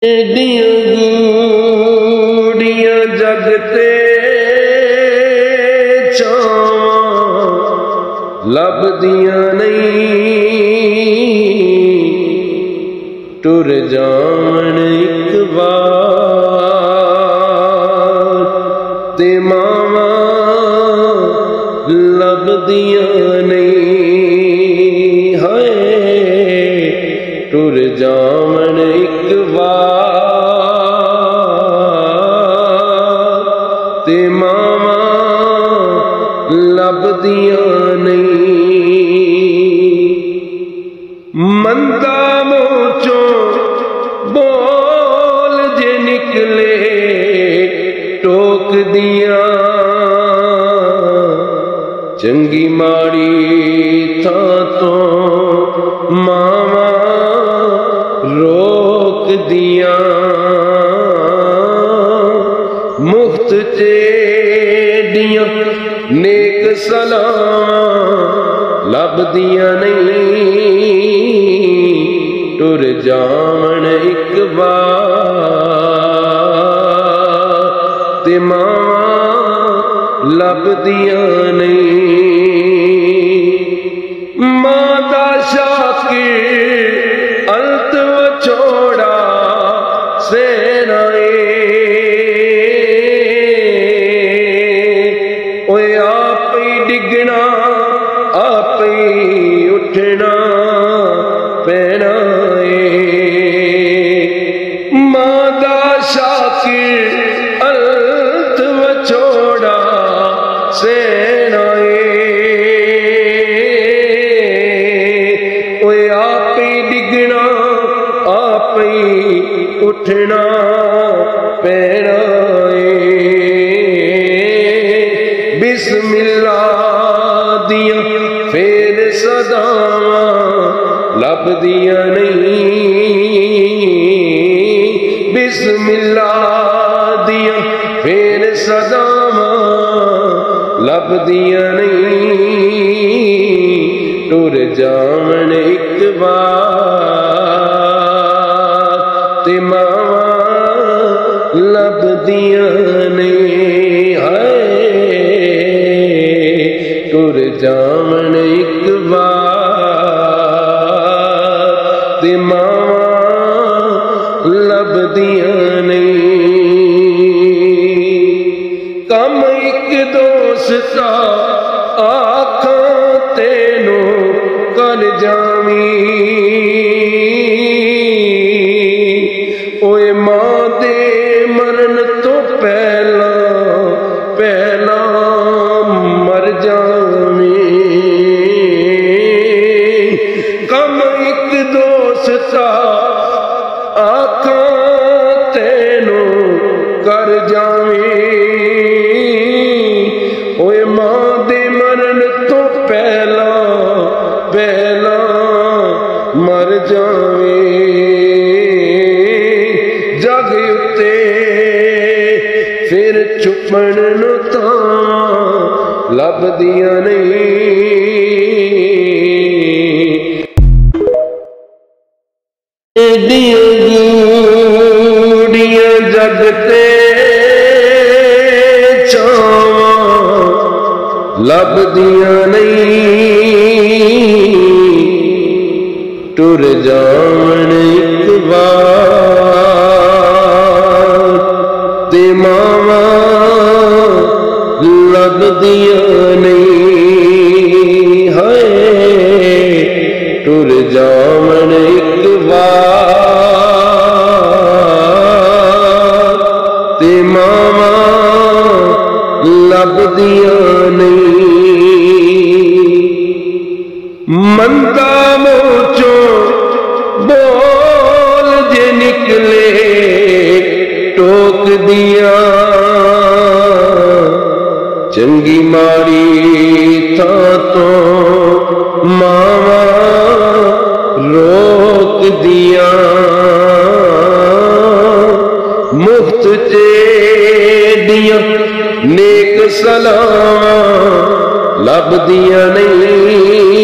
एडियां गूड़ियां जगते छावां लभदियां नहीं, टुर जावण एक बार ते मावां लभदियां नहीं। हाय टुर जावण एक बार ते मावां लभदियां नहीं। मंदा मोचों बोल जे निकले टोक दियां, चंगी माड़ी थां तो मावां रोक दियां। मुफ्त चेडियां नेक सलावां लभदियां नहीं, टुर जावण एक बार ते मावां लभदियां नहीं। मां दा शाकिर अंत वछोड़ा सेनाए, ओए आप ही डिगना आप ही उठना पैना है। मां दा शाकिर अंत वछोड़ा सेनाए, ओए आप ही डिगना आप ही उठना पैना है। बिस्मिल्लाह दियां फेर सदावां लभदियां नहीं, बिस्मिल्लाह दियां फेर सदावां लभदियां नहीं, टुर जावण एक बार ते मावां लभदियां नहीं। हाय टुर जावण एक बार ते मावां लभदियां नहीं। कम एक दोस्ता आखां तेनू कर जावी, ओए मां दे मरन तो पहला पहला मर जावी। कम एक दोस्ता आखां तेनू कर जावी, ओए मां दे मरन तो पहला पहला मर जावे। जग उत्ते फिर छुपण नूं तां लभदियां नहीं। एडियां गूड़ियां जगते छावां लभदियां नहीं, टुर जावण एक बार ते मावां लभदियां नहीं। हाय टुर जावण एक बार ते मावां लभदियां नहीं। मंदा मोचों बोल जे निकले टोक दियां, चंगी माड़ी थां तो मावां रोक दियां। मुफ्त चेडियां नेक सलावां लभदियां नहीं,